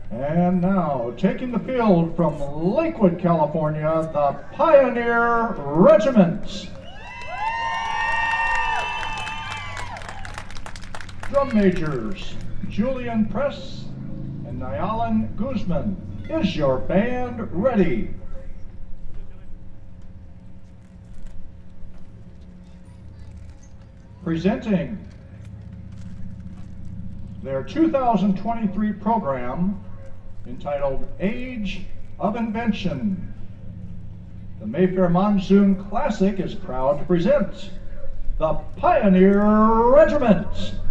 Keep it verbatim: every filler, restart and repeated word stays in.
And now, taking the field from Lakewood, California, the Pioneer Regiment. Drum majors, Julian Perez and Nyalan Guzman. Is your band ready? Presenting their two thousand twenty-three program entitled Age of Invention, the Mayfair Monsoon Classic is proud to present the Pioneer Regiment.